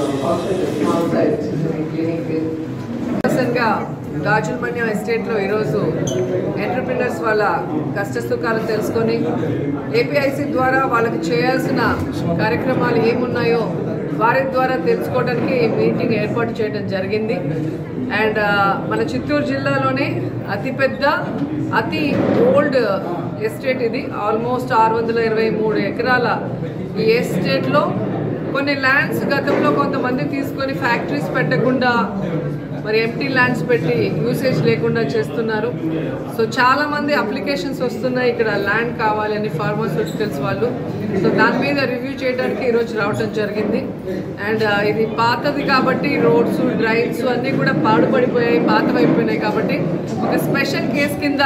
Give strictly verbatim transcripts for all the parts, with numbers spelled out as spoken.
గాజులమన్యం ఎస్టేట్లో ఈరోజు ఎంటర్‌ప్రెన్యూర్స్ వాళ్ళ కష్ట సుఖాలు తెలుసుకొని ఏపీఐసి ద్వారా వాళ్ళకి చేయాల్సిన కార్యక్రమాలు ఏమున్నాయో వారి ద్వారా తెలుసుకోవడానికి మీటింగ్ ఏర్పాటు చేయడం జరిగింది. అండ్ మన చిత్తూరు జిల్లాలోనే అతిపెద్ద అతి ఓల్డ్ ఎస్టేట్ ఇది. ఆల్మోస్ట్ ఆరు వందల ఇరవై మూడు ఎకరాల ఈ ఎస్టేట్లో కొన్ని ల్యాండ్స్ గతంలో కొంతమంది తీసుకొని ఫ్యాక్టరీస్ పెట్టకుండా మరి ఎంటీ ల్యాండ్స్ పెట్టి యూసేజ్ లేకుండా చేస్తున్నారు. సో చాలామంది అప్లికేషన్స్ వస్తున్నాయి ఇక్కడ ల్యాండ్ కావాలని ఫార్మాస్యూటికల్స్ వాళ్ళు. సో దాని మీద రివ్యూ చేయడానికి ఈరోజు రావడం జరిగింది. అండ్ ఇది పాతది కాబట్టి రోడ్స్ డ్రైన్స్ అన్నీ కూడా పాడుపడిపోయాయి, పాతవైపోయినాయి కాబట్టి ఒక స్పెషల్ కేసు కింద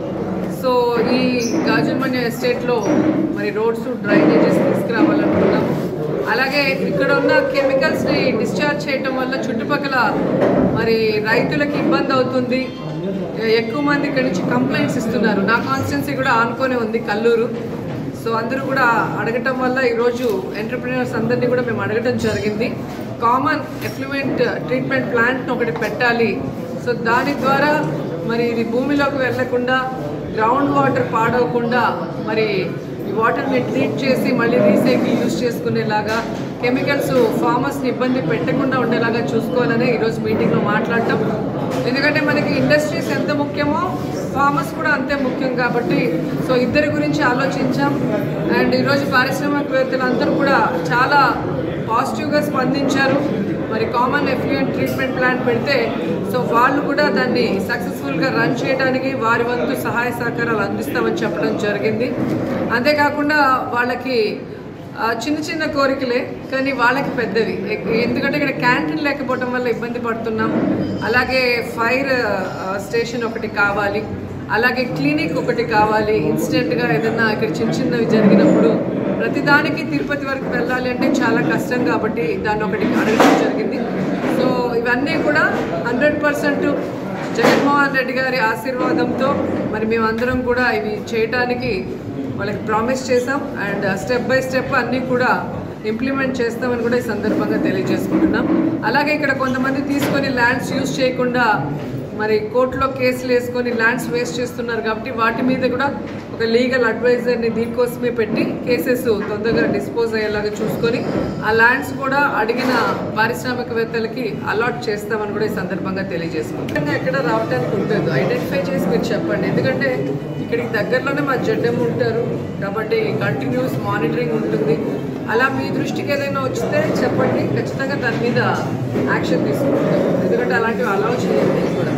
సో ఈ గాజులమన్యం ఎస్టేట్లో మరి రోడ్స్ డ్రైనేజెస్ తీసుకురావాలనుకున్నాము. అలాగే ఇక్కడ ఉన్న కెమికల్స్ని డిశ్చార్జ్ చేయటం వల్ల చుట్టుపక్కల మరి రైతులకు ఇబ్బంది అవుతుంది. ఎక్కువ మంది ఇక్కడ నుంచి కంప్లైంట్స్ ఇస్తున్నారు. నా కాన్స్టిట్యున్సీ కూడా ఆనుకొనే ఉంది కల్లూరు. సో అందరూ కూడా అడగటం వల్ల ఈరోజు ఎంటర్‌ప్రెన్యూర్స్ అందరినీ కూడా మేము అడగటం జరిగింది. కామన్ ఎఫ్లూయెంట్ ట్రీట్మెంట్ ప్లాంట్ని ఒకటి పెట్టాలి. సో దాని ద్వారా మరి ఇది భూమిలోకి వెళ్లకుండా గ్రౌండ్ వాటర్ పాడవకుండా మరి ఈ వాటర్ని ట్రీట్ చేసి మళ్ళీ రీసైకిల్ యూజ్ చేసుకునేలాగా కెమికల్స్ ఫార్మర్స్ని ఇబ్బంది పెట్టకుండా ఉండేలాగా చూసుకోవాలని ఈరోజు మీటింగ్లో మాట్లాడటం. ఎందుకంటే మనకి ఇండస్ట్రీస్ ఎంత ముఖ్యమో ఫార్మర్స్ కూడా అంతే ముఖ్యం కాబట్టి సో ఇద్దరి గురించి ఆలోచించాం. అండ్ ఈరోజు పారిశ్రామికవేత్తలు అందరూ కూడా చాలా పాజిటివ్గా స్పందించారు. మరి కామన్ ఎఫ్లూయెంట్ ట్రీట్మెంట్ ప్లాంట్ పెడితే సో వాళ్ళు కూడా దాన్ని సక్సెస్ఫుల్గా రన్ చేయడానికి వారి వంతు సహాయ సహకారాలు అందిస్తామని చెప్పడం జరిగింది. అంతేకాకుండా వాళ్ళకి చిన్న చిన్న కోరికలే కానీ వాళ్ళకి పెద్దవి. ఎందుకంటే ఇక్కడ క్యాంటీన్ లేకపోవడం వల్ల ఇబ్బంది పడుతున్నాం. అలాగే ఫైర్ స్టేషన్ ఒకటి కావాలి, అలాగే క్లినిక్ ఒకటి కావాలి. ఇన్స్టెంట్గా ఏదైనా ఇక్కడ చిన్న చిన్నవి జరిగినప్పుడు ప్రతిదానికి తిరుపతి వరకు వెళ్ళాలి అంటే చాలా కష్టం కాబట్టి దాన్ని ఒకటి అడగడం జరిగింది. సో ఇవన్నీ కూడా హండ్రెడ్ పర్సెంట్ జగన్మోహన్ రెడ్డి గారి ఆశీర్వాదంతో మరి మేమందరం కూడా ఇవి చేయటానికి వాళ్ళకి ప్రామిస్ చేసాం. అండ్ స్టెప్ బై స్టెప్ అన్నీ కూడా ఇంప్లిమెంట్ చేస్తామని కూడా ఈ సందర్భంగా తెలియజేసుకుంటున్నాం. అలాగే ఇక్కడ కొంతమంది తీసుకొని ల్యాండ్స్ యూజ్ చేయకుండా మరి కోర్టులో కేసులు వేసుకొని ల్యాండ్స్ వేస్ట్ చేస్తున్నారు కాబట్టి వాటి మీద కూడా ఒక లీగల్ అడ్వైజర్ని దీనికోసమే పెట్టి కేసెస్ తొందరగా డిస్పోజ్ అయ్యేలాగా చూసుకొని ఆ ల్యాండ్స్ కూడా అడిగిన పారిశ్రామికవేత్తలకి అలాట్ చేస్తామని కూడా ఈ సందర్భంగా తెలియజేసుకుంటాం. ఎక్కడ రావడానికి ఉంటుంది ఐడెంటిఫై చేసి మీరు చెప్పండి. ఎందుకంటే ఇక్కడికి దగ్గరలోనే మా జడ్ఎం ఉంటారు కాబట్టి కంటిన్యూస్ మానిటరింగ్ ఉంటుంది. అలా మీ దృష్టికి ఏదైనా వచ్చితే చెప్పండి, ఖచ్చితంగా దాని మీద యాక్షన్ తీసుకుంటాం. ఎందుకంటే అలాంటివి అలౌ చేయండి కూడా.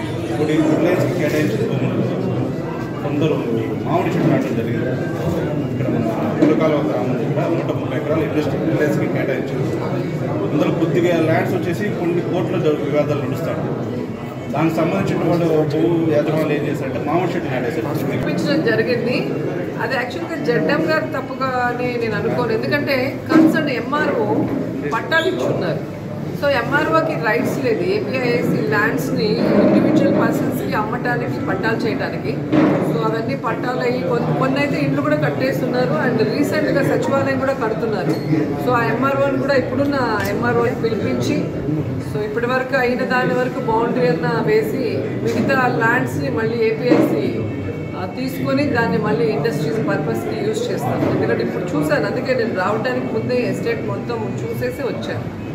కొందరు మామిడి చెట్టు నాటడం జరిగింది. ఇక్కడ మన పులకాల గ్రామం దగ్గర నూట ముప్పై ఎకరాలు ఇండస్ట్రీ విలేజ్కి కేటాయించారు. అందులో కొద్దిగా ల్యాండ్స్ వచ్చేసి కొన్ని కోట్ల వివాదాలు నడుస్తాడు. దానికి సంబంధించిన వాళ్ళు భూ యాజమాన్యాలు ఏం చేశారంటే మామిడి చెట్టు నాటేశారు. చూపించడం జరిగింది. అది యాక్చువల్గా జడ్ఎం గారు తప్పుగా అని నేను అనుకోను. ఎందుకంటే కన్సర్న్ ఎంఆర్ఓ పట్టాలు ఇచ్చున్నారు. సో ఎంఆర్ఓకి రైట్స్ లేదు ఏపీఐసి ల్యాండ్స్ని ఇండివిజువల్ పర్సన్స్కి అమ్మటానికి పట్టాలు చేయడానికి. సో అవన్నీ పట్టాలు అయ్యి కొన్ని అయితే ఇండ్లు కూడా కట్టేస్తున్నారు. అండ్ రీసెంట్గా సచివాలయం కూడా కడుతున్నారు. సో ఆ ఎంఆర్ఓని కూడా ఇప్పుడున్న ఎంఆర్ఓని పిలిపించి సో ఇప్పటి వరకు అయిన దాని వరకు బౌండరీ అన్న వేసి మిగతా ల్యాండ్స్ని మళ్ళీ ఏపీఐసి తీసుకొని దాన్ని మళ్ళీ ఇండస్ట్రీస్ పర్పస్కి యూజ్ చేస్తాను. ఎందుకంటే ఇప్పుడు చూశాను, అందుకే నేను రావడానికి ముందే ఎస్టేట్ మొత్తం చూసేసి వచ్చాను.